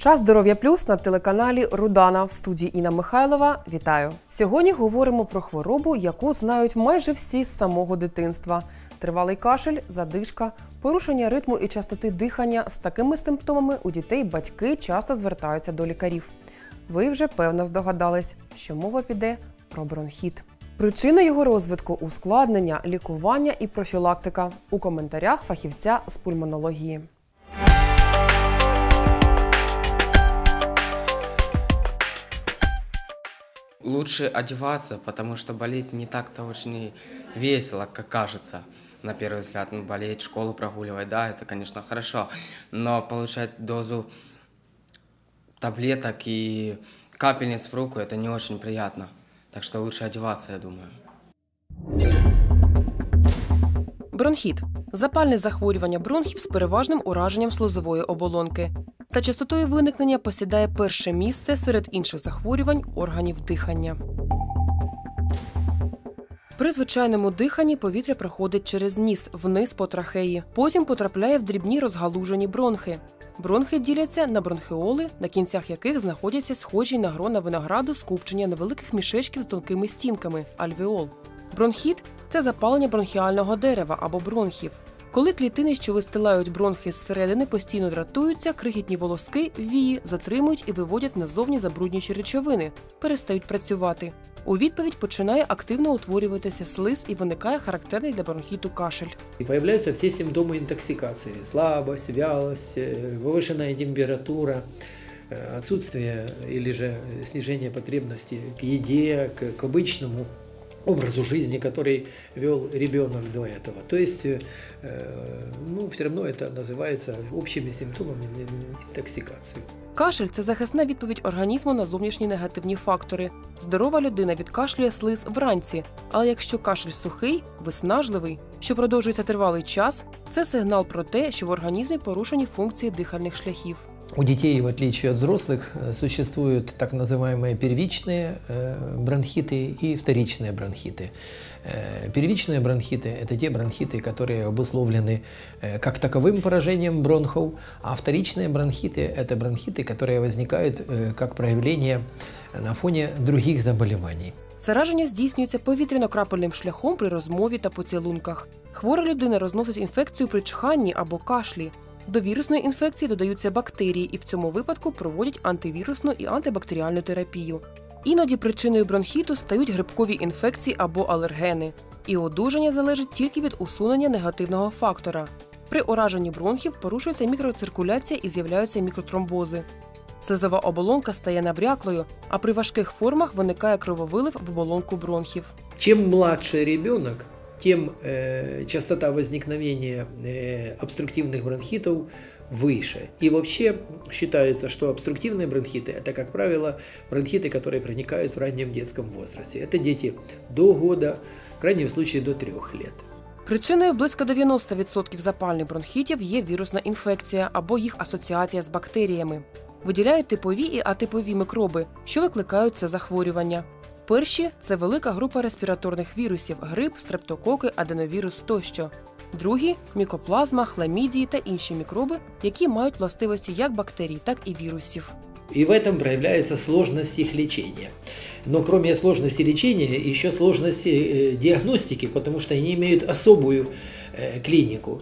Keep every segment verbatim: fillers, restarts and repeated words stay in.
Час здоров'я плюс на телеканалі Рудана. В студії Інна Михайлова. Вітаю! Сьогодні говоримо про хворобу, яку знають майже всі з самого дитинства. Тривалий кашель, задишка, порушення ритму і частоти дихання. З такими симптомами у дітей батьки часто звертаються до лікарів. Ви вже, певно, здогадались, що мова піде про бронхіт. Причини його розвитку – ускладнення, лікування і профілактика. У коментарях фахівця з пульмонології. Лучше одеваться, потому что болеть не так-то очень весело, как кажется, на первый взгляд. Ну, болеть, школу прогуливать, да, это, конечно, хорошо, но получать дозу таблеток и капельниц в руку – это не очень приятно. Так что лучше одеваться, я думаю. Бронхіт – запальне захворювання бронхів з переважним ураженням слизової оболонки. За частотою виникнення посідає перше місце серед інших захворювань органів дихання. При звичайному диханні повітря проходить через ніс, вниз по трахеї. Потім потрапляє в дрібні розгалужені бронхи. Бронхи діляться на бронхіоли, на кінцях яких знаходяться схожі на грона винограду скупчення невеликих мішечків з тонкими стінками – альвеол. Бронхіт – це запалення бронхіального дерева або бронхів. Коли клітини, що вистилають бронхи зсередини, постійно дратуються, крихітні волоски, вії, затримують і виводять назовні забруднюючі речовини, перестають працювати. У відповідь починає активно утворюватися слиз і виникає характерний для бронхіту кашель. И появляются все симптомы интоксикации. Слабость, вялость, повышенная температура, отсутствие или же снижение потребности к еде, к, к обычному образу жизни, который вел ребенок до этого. То есть, ну, все равно это называется общими симптомами интоксикации. Кашель – це захисна відповідь організму на зовнішні негативні фактори. Здорова людина відкашлює слиз вранці, але якщо кашель сухий, виснажливий, що продовжується тривалий час, це сигнал про те, що в організмі порушені функції дихальних шляхів. У детей, в отличие от взрослых, существуют так называемые первичные бронхиты и вторичные бронхиты. Первичные бронхиты – это те бронхиты, которые обусловлены как таковым поражением бронхов, а вторичные бронхиты – это бронхиты, которые возникают как проявление на фоне других заболеваний. Зараження здійснюється повітряно-крапельним шляхом при розмові та поцілунках. Хвора людина розносить інфекцію при чханні або кашлі. До вірусної інфекції додаються бактерії, і в цьому випадку проводять антивірусну і антибактеріальну терапію. Іноді причиною бронхіту стають грибкові інфекції або алергени. І одужання залежить тільки від усунення негативного фактора. При ураженні бронхів порушується мікроциркуляція і з'являються мікротромбози. Слизова оболонка стає набряклою, а при важких формах виникає крововилив в оболонку бронхів. Чим младший ребенок, тем э, частота возникновения э, обструктивных бронхитов выше. И вообще считается, что обструктивные бронхиты – это, как правило, бронхиты, которые проникают в раннем детском возрасте. Это дети до года, в крайнем случае до трех лет. Причиною близько дев'яносто відсотків запальних бронхітів є вірусна інфекція або їх асоціація з бактеріями. Виділяють типові і атипові мікроби, що викликають це захворювання. Перші – це велика група респіраторних вірусів – грип, стрептококи, аденовірус тощо. Другі – мікоплазма, хламідії та інші мікроби, які мають властивості як бактерій, так і вірусів. И в этом проявляется сложность их лечения. Но кроме сложности лечения, еще сложности диагностики, потому что они имеют особую клинику.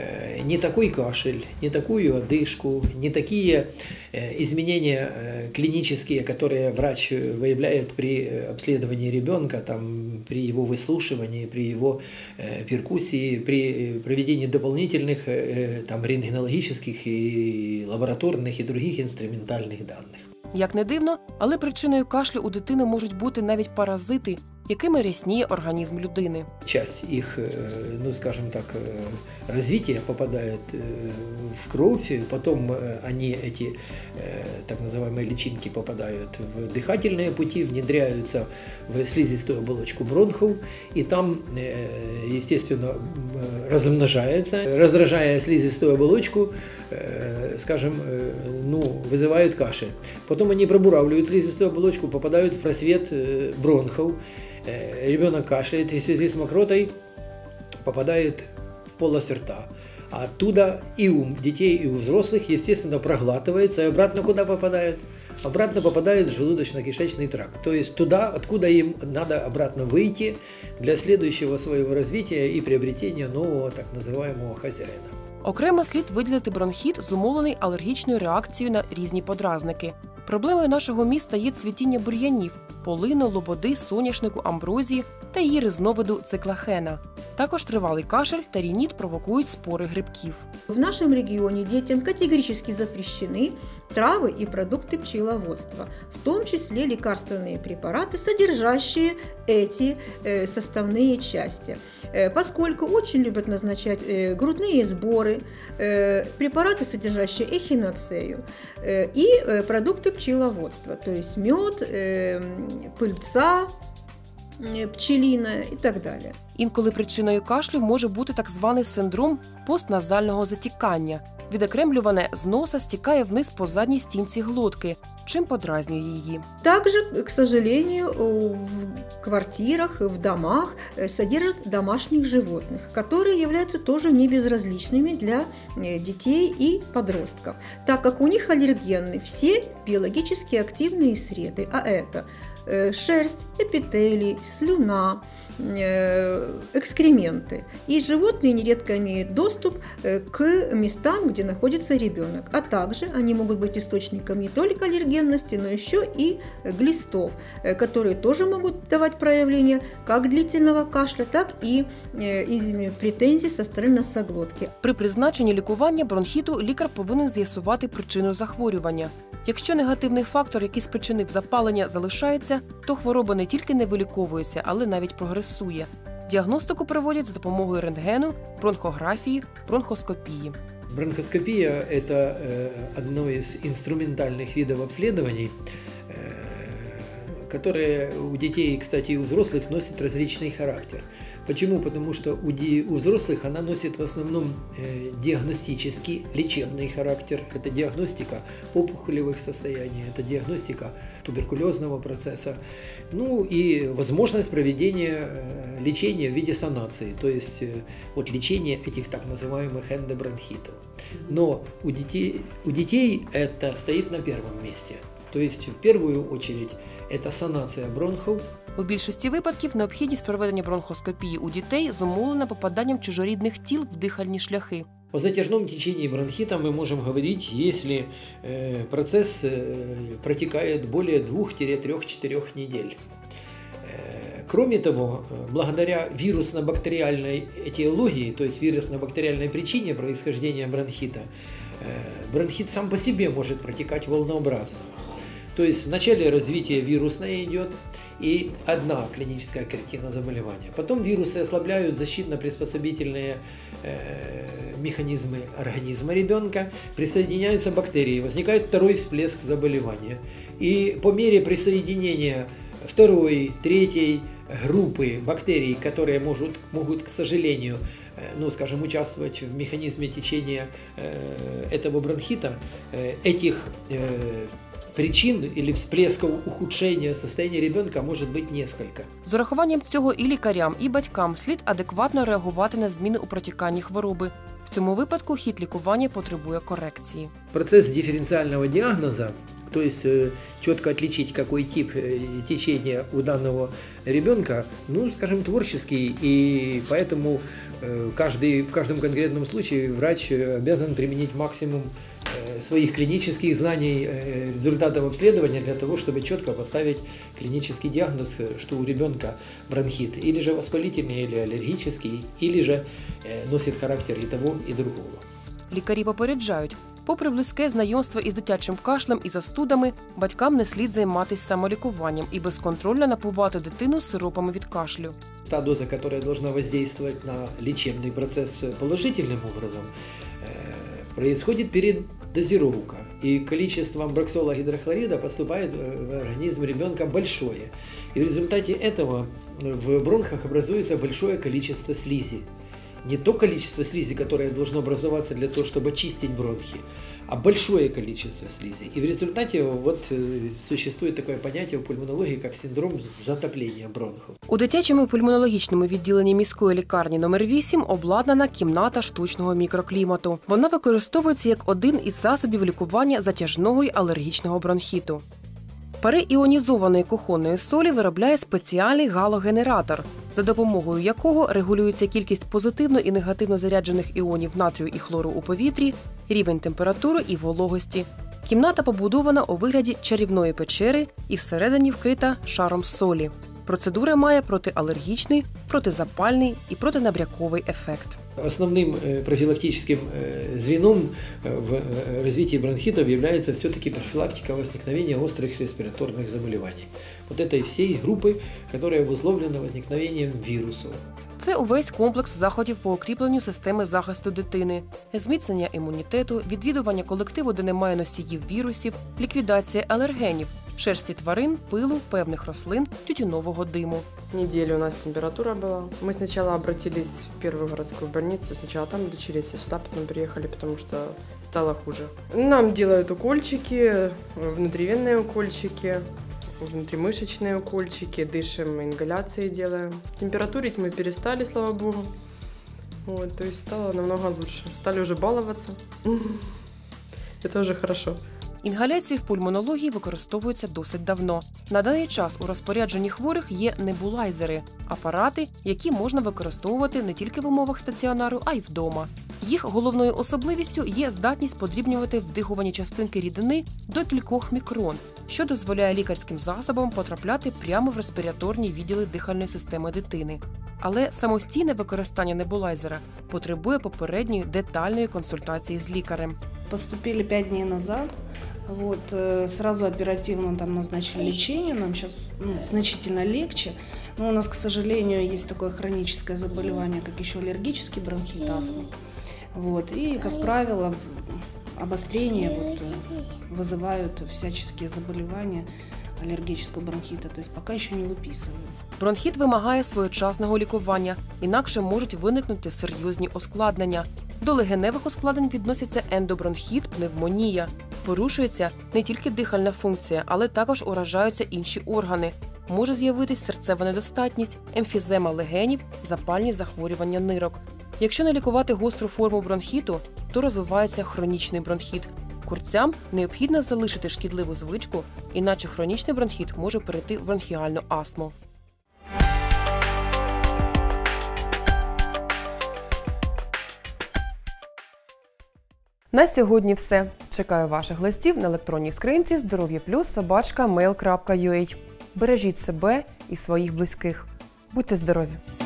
Не такой кашель, не такую одышку, не такие изменения клинические, которые врач выявляет при обследовании ребенка, там, при его выслушивании, при его перкуссии, при проведении дополнительных там, рентгенологических и лабораторных и других инструментальных данных. Як не дивно, але причиною кашлю у дитини можуть бути навіть паразити, якими рясніє організм людини. Часть их, ну скажем так, развития попадает в кровь, потом они, эти так называемые личинки, попадают в дыхательные пути, внедряются в слизистую оболочку бронхов, и там, естественно, размножаются, раздражая слизистую оболочку, скажем, ну, вызывают кашель. Потом они пробуравливают слизистую оболочку, попадают в просвет бронхов, ребенок кашляет, и в связи с мокротой попадает в полость рта. А оттуда и у детей, и у взрослых, естественно, проглатывается, и обратно куда попадает? Обратно попадает в желудочно-кишечный тракт. То есть туда, откуда им надо обратно выйти для следующего своего развития и приобретения нового так называемого хозяина. Окремо слід виділити бронхіт, зумовлений алергічною реакцією на різні подразники. Проблемою нашого міста є цвітіння бур'янів – полину, лободи, соняшнику, амброзії та її різновиду циклахена. Також тривалий кашель та рініт провокують спори грибків. В нашем регионе детям категорически запрещены травы и продукты пчеловодства, в том числе лекарственные препараты, содержащие эти э, составные части, э, поскольку очень любят назначать э, грудные сборы, э, препараты, содержащие эхиноцею э, и э, продукты пчеловодства, то есть мед, э, пыльца, пчеліна і так далі. Інколи причиною кашлю може бути так званий синдром постназального затікання. Відокремлюване з носа стікає вниз по задній стінці глотки, чим подразнює її. Также, к сожалению, в квартирах, в домах содержат домашних животных, которые являются тоже не безразличными для детей и подростков, так как у них аллергенны все биологически активные среды, а это шерсть, эпителий, слюна, экскременты. И животные нередко имеют доступ к местам, где находится ребенок. А также они могут быть источником не только аллергенности, но еще и глистов, которые тоже могут давать проявления как длительного кашля, так и претензий со стороны носоглотки. При призначенні лікування бронхіту лікар повинен з'ясувати причину захворювання. Якщо негативний фактор, який спричинив запалення, залишається, то хвороба не тільки не виліковується, але навіть прогресує. Діагностику проводять за допомогою рентгену, бронхографії, бронхоскопії. Бронхоскопия – это одно из инструментальных видов обследований, которые у детей, кстати, и у взрослых носят различный характер. Почему? Потому что у, ди- у взрослых она носит в основном э, диагностический, лечебный характер. Это диагностика опухолевых состояний, это диагностика туберкулезного процесса. Ну и возможность проведения э, лечения в виде санации, то есть э, вот лечения этих так называемых эндобронхитов. Но у детей, у детей это стоит на первом месте. То есть в первую очередь это санация бронхов. У більшості випадків необхідність проведення бронхоскопії у дітей зумовлена попаданням чужорідних тіл в дихальні шляхи. О затяжном течении бронхита мы можем говорить, если э, процесс э, протекает более двух-трех-четырех недель. Э, кроме того, благодаря вирусно-бактериальной этиологии, то есть вирусно-бактериальной причине происхождения бронхита, э, бронхит сам по себе может протекать волнообразно. То есть в начале развития вирусное идет, и одна клиническая картина заболевания. Потом вирусы ослабляют защитно-приспособительные э, механизмы организма ребенка, присоединяются бактерии, возникает второй всплеск заболевания. И по мере присоединения второй, третьей группы бактерий, которые может, могут, к сожалению, э, ну, скажем, участвовать в механизме течения э, этого бронхита, э, этих э, причин или всплесков ухудшения состояния ребенка може бути несколько. З урахуванням цього і лікарям, і батькам слід адекватно реагувати на зміни у протіканні хвороби. В цьому випадку хід лікування потребує корекції. Процесс дифференциального диагноза, то есть четко отличить, какой тип течения у данного ребенка, ну, скажем, творческий, и поэтому каждый, в каждом конкретном случае врач обязан применить максимум своих клинических знаний, результатов обследования для того, чтобы четко поставить клинический диагноз, что у ребенка бронхит или же воспалительный, или аллергический, или же носит характер и того, и другого. Лікарі попереджають, попри близьке знайомство із дитячим кашлем і застудами, батькам не слід займатися самолікуванням і безконтрольно напувати дитину сиропами від кашлю. Та доза, которая должна воздействовать на лечебный процесс положительным образом, происходит передозировка, и количество амброксола гидрохлорида поступает в организм ребенка большое. И в результате этого в бронхах образуется большое количество слизи. Не то количество слизи, которое должно образоваться для того, чтобы очистить бронхи, а большое количество слизи. И в результате вот существует такое понятие в пульмонологии, как синдром затопления бронхов. У дитячому пульмонологічному відділенні міської лікарні номер вісім обладнана кімната штучного мікроклімату. Вона використовується як один із засобів лікування затяжного й алергічного бронхіту. Пари іонізованої кухонної солі виробляє спеціальний галогенератор, за допомогою якого регулюється кількість позитивно і негативно заряджених іонів натрію і хлору у повітрі, рівень температури і вологості. Кімната побудована у вигляді чарівної печери і всередині вкрита шаром солі. Процедура має протиалергічний, протизапальний і протинабряковий ефект. Основным профилактическим звеном в развитии бронхитов является все-таки профилактика возникновения острых респираторных заболеваний. Вот этой всей группы, которая обусловлена возникновением вирусов. Це увесь комплекс заходів по укріпленню системи захисту дитини, зміцнення імунітету, відвідування колективу, де немає носіїв вірусів, ліквідація алергенів, шерсті тварин, пилу, певних рослин, тютюнового диму. Неделю у нас температура была. Мы сначала обратились в первую городскую больницу, сначала там лечились, а сюда потом приехали, потому что стало хуже. Нам делают укольчики, внутривенные укольчики, внутримышечные укольчики, дышим, ингаляции делаем. Температурить мы перестали, слава богу. Вот, то есть стало намного лучше. Стали уже баловаться. Это уже хорошо. Інгаляції в пульмонології використовуються досить давно. На даний час у розпорядженні хворих є небулайзери – апарати, які можна використовувати не тільки в умовах стаціонару, а й вдома. Їх головною особливістю є здатність подрібнювати вдихувані частинки рідини до кількох мікрон, що дозволяє лікарським засобам потрапляти прямо в респіраторні відділи дихальної системи дитини. Але самостійне використання небулайзера потребує попередньої детальної консультації з лікарем. Поступили пять дней назад, вот, сразу оперативно там назначили лечение, нам сейчас ну, значительно легче, но у нас, к сожалению, есть такое хроническое заболевание, как еще аллергический бронхит, астма. Вот, и, как правило, обострение вот, вызывают всяческие заболевания аллергического бронхита, то есть пока еще не выписывают. Бронхіт вимагає своєчасного лікування, інакше можуть виникнути серйозні ускладнення. До легеневих ускладнень відносяться ендобронхіт, пневмонія. Порушується не тільки дихальна функція, але також уражаються інші органи. Може з'явитись серцева недостатність, емфізема легенів, запальні захворювання нирок. Якщо не лікувати гостру форму бронхіту, то розвивається хронічний бронхіт. Курцям необхідно залишити шкідливу звичку, іначе хронічний бронхіт може перейти в бронхіальну астму. На сьогодні все. Чекаю ваших листів на електронній скринці здоров'я плюс собачка мейл крапка ю а. Бережіть себе і своїх близьких. Будьте здорові!